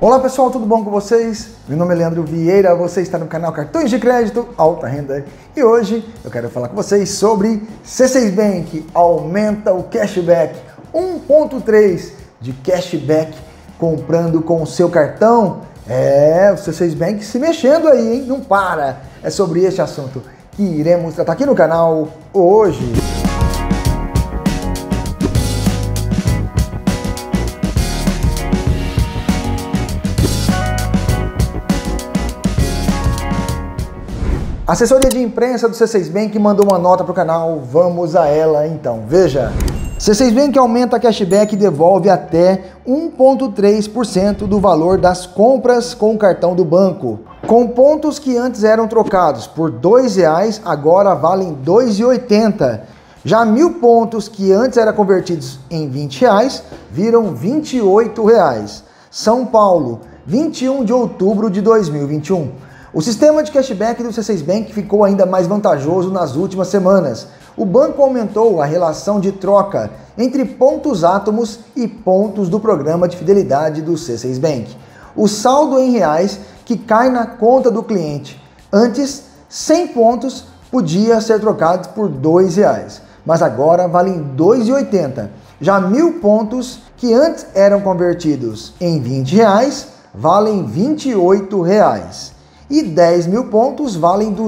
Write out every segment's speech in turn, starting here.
Olá pessoal, tudo bom com vocês? Meu nome é Leandro Vieira, você está no canal Cartões de Crédito Alta Renda e hoje eu quero falar com vocês sobre C6 Bank aumenta o cashback, 1.3 de cashback comprando com o seu cartão. O C6 Bank se mexendo aí, hein? Não para! É sobre este assunto que iremos tratar aqui no canal hoje. A assessoria de imprensa do C6 Bank mandou uma nota para o canal, vamos a ela então, veja. C6 Bank aumenta cashback e devolve até 1,3% do valor das compras com o cartão do banco. Com pontos que antes eram trocados por R$ 2,00, agora valem R$ 2,80. Já 1.000 pontos que antes eram convertidos em R$ 20,00 viram R$ 28,00. São Paulo, 21 de outubro de 2021. O sistema de cashback do C6 Bank ficou ainda mais vantajoso nas últimas semanas. O banco aumentou a relação de troca entre pontos átomos e pontos do programa de fidelidade do C6 Bank. O saldo em reais que cai na conta do cliente. Antes, 100 pontos podia ser trocado por R$ 2,00, mas agora valem R$ 2,80. Já 1.000 pontos que antes eram convertidos em R$ 20,00 valem R$ 28,00. E 10.000 pontos valem R$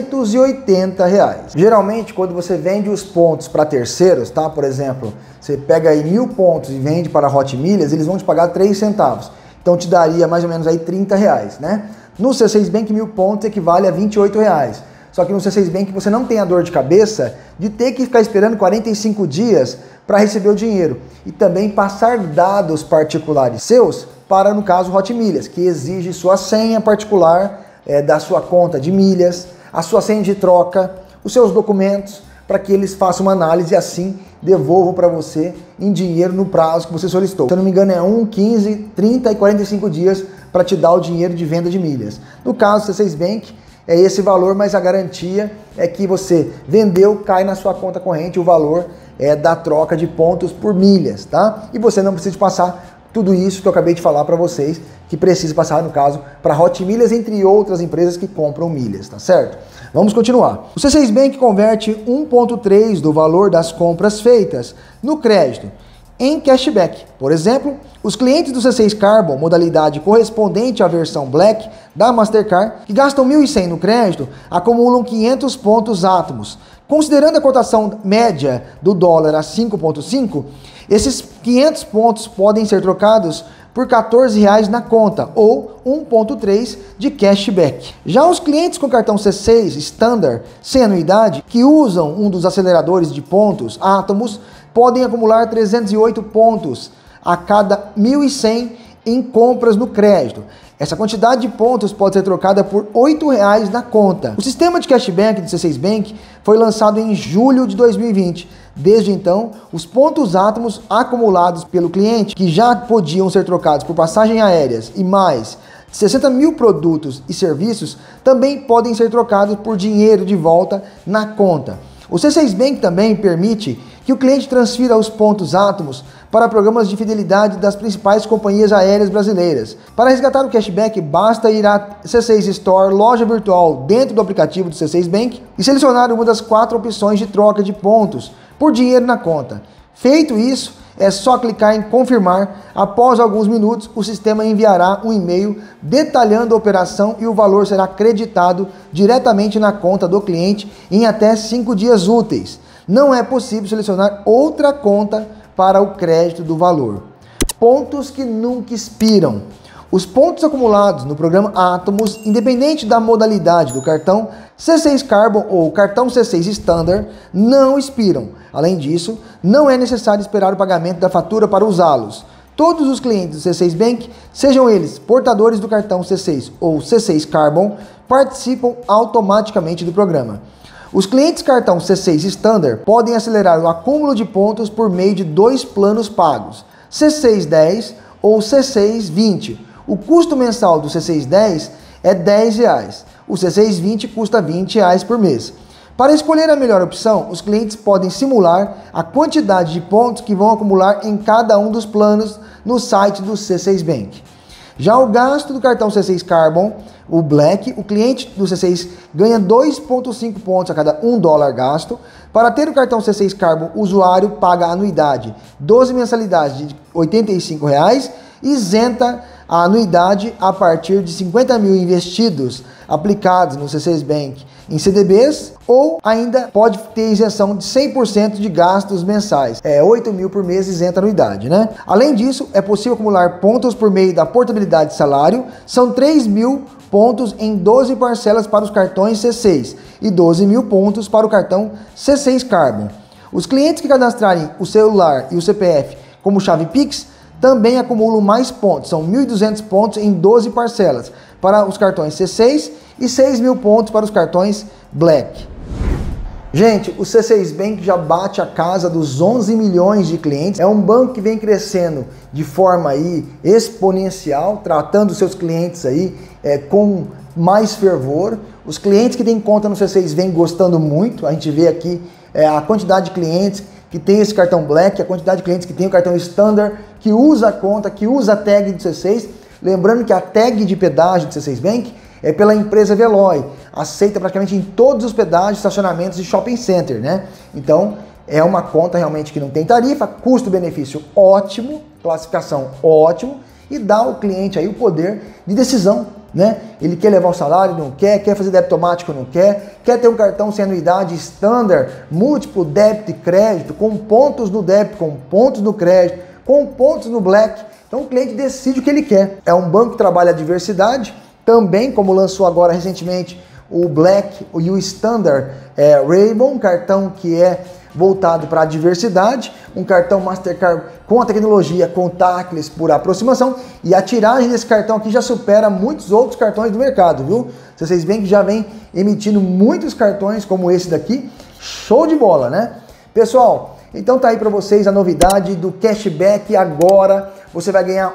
280. Geralmente, quando você vende os pontos para terceiros, tá? Por exemplo, você pega aí 1.000 pontos e vende para a Hot Milhas, eles vão te pagar 3 centavos. Então te daria mais ou menos aí R$ 30, né? No C6 Bank, 1.000 pontos equivale a R$ 28. Só que no C6 Bank você não tem a dor de cabeça de ter que ficar esperando 45 dias para receber o dinheiro. E também passar dados particulares seus para, no caso, Hot Milhas, que exige sua senha particular da sua conta de milhas, a sua senha de troca, os seus documentos, para que eles façam uma análise e assim devolvam para você em dinheiro no prazo que você solicitou. Se eu não me engano é 1, 15, 30 e 45 dias para te dar o dinheiro de venda de milhas. No caso do C6 Bank é esse valor, mas a garantia é que você vendeu, cai na sua conta corrente o valor da troca de pontos por milhas, tá? E você não precisa passar tudo isso que eu acabei de falar para vocês, que precisa passar, no caso, para Hot Milhas, entre outras empresas que compram milhas, tá certo? Vamos continuar. O C6 Bank converte 1,3% do valor das compras feitas no crédito em cashback. Por exemplo, os clientes do C6 Carbon, modalidade correspondente à versão Black da Mastercard, que gastam 1.100 no crédito, acumulam 500 pontos átomos. Considerando a cotação média do dólar a 5,5, esses 500 pontos podem ser trocados por R$ 14,00 na conta, ou 1,3% de cashback. Já os clientes com cartão C6 Standard sem anuidade, que usam um dos aceleradores de pontos átomos, podem acumular 308 pontos a cada 1.100 em compras no crédito. Essa quantidade de pontos pode ser trocada por R$ 8,00 na conta. O sistema de cashback do C6 Bank foi lançado em julho de 2020. Desde então, os pontos átomos acumulados pelo cliente, que já podiam ser trocados por passagens aéreas e mais 60.000 produtos e serviços, também podem ser trocados por dinheiro de volta na conta. O C6 Bank também permite que o cliente transfira os pontos átomos para programas de fidelidade das principais companhias aéreas brasileiras. Para resgatar o cashback, basta ir à C6 Store, loja virtual dentro do aplicativo do C6 Bank e selecionar uma das 4 opções de troca de pontos por dinheiro na conta. Feito isso, é só clicar em confirmar. Após alguns minutos, o sistema enviará um e-mail detalhando a operação e o valor será creditado diretamente na conta do cliente em até 5 dias úteis. Não é possível selecionar outra conta para o crédito do valor. Pontos que nunca expiram. Os pontos acumulados no programa Atomos, independente da modalidade do cartão C6 Carbon ou cartão C6 Standard, não expiram. Além disso, não é necessário esperar o pagamento da fatura para usá-los. Todos os clientes do C6 Bank, sejam eles portadores do cartão C6 ou C6 Carbon, participam automaticamente do programa. Os clientes cartão C6 Standard podem acelerar o acúmulo de pontos por meio de 2 planos pagos, C610 ou C620. O custo mensal do C610 é R$ 10,00. O C620 custa R$ 20,00 por mês. Para escolher a melhor opção, os clientes podem simular a quantidade de pontos que vão acumular em cada um dos planos no site do C6 Bank. Já o gasto do cartão C6 Carbon, o Black, o cliente do C6 ganha 2,5 pontos a cada $1 gasto. Para ter o cartão C6 Carbon, o usuário paga a anuidade, 12 mensalidades de R$ 85, isenta a anuidade a partir de 50 mil investidos aplicados no C6 Bank em CDBs, ou ainda pode ter isenção de 100% de gastos mensais. 8 mil por mês isenta a anuidade, né? Além disso, é possível acumular pontos por meio da portabilidade de salário. São 3 mil pontos em 12 parcelas para os cartões C6 e 12 mil pontos para o cartão C6 Carbon. Os clientes que cadastrarem o celular e o CPF como chave Pix também acumulam mais pontos. São 1.200 pontos em 12 parcelas para os cartões C6 e 6 mil pontos para os cartões Black. Gente, o C6 Bank já bate a casa dos 11 milhões de clientes. É um banco que vem crescendo de forma aí exponencial, tratando seus clientes aí com mais fervor. Os clientes que têm conta no C6 vêm gostando muito. A gente vê aqui a quantidade de clientes que tem esse cartão Black, a quantidade de clientes que tem o cartão Standard, que usa a conta, que usa a tag do C6. Lembrando que a tag de pedágio do C6 Bank é pela empresa Veloy, aceita praticamente em todos os pedágios, estacionamentos e shopping center, né? Então, é uma conta realmente que não tem tarifa, custo-benefício ótimo, classificação ótimo, e dá ao cliente aí o poder de decisão, né? Ele quer levar o salário, não quer fazer débito automático, não quer ter um cartão sem anuidade Standard, múltiplo débito e crédito, com pontos no débito, com pontos no crédito, com pontos no Black. Então o cliente decide o que ele quer. É um banco que trabalha a diversidade, também como lançou agora recentemente o Black e o Standard Rainbow, um cartão que é voltado para a diversidade, um cartão Mastercard com a tecnologia contactless por aproximação, e a tiragem desse cartão aqui já supera muitos outros cartões do mercado, viu? C6 Bank já vem emitindo muitos cartões como esse daqui, show de bola, né? Pessoal, então tá aí para vocês a novidade do cashback. Agora você vai ganhar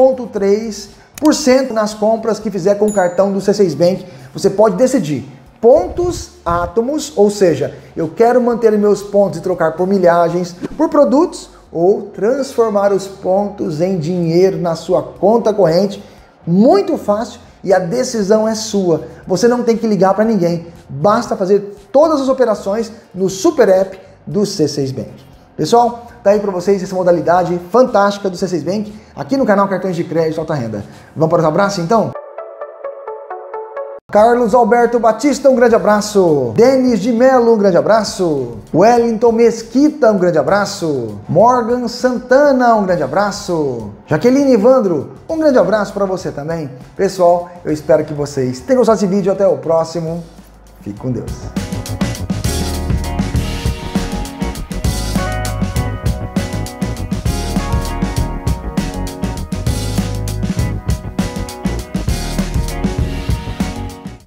1,3% nas compras que fizer com o cartão do C6 Bank. Você pode decidir pontos átomos, ou seja, eu quero manter meus pontos e trocar por milhagens, por produtos, ou transformar os pontos em dinheiro na sua conta corrente. Muito fácil, e a decisão é sua. Você não tem que ligar para ninguém, basta fazer todas as operações no Super App do C6 Bank. Pessoal, tá aí para vocês essa modalidade fantástica do C6 Bank, aqui no canal Cartões de Crédito Alta Renda. Vamos para os abraços então? Carlos Alberto Batista, um grande abraço. Denis de Mello, um grande abraço. Wellington Mesquita, um grande abraço. Morgan Santana, um grande abraço. Jaqueline Ivandro, um grande abraço para você também. Pessoal, eu espero que vocês tenham gostado desse vídeo. Até o próximo. Fique com Deus.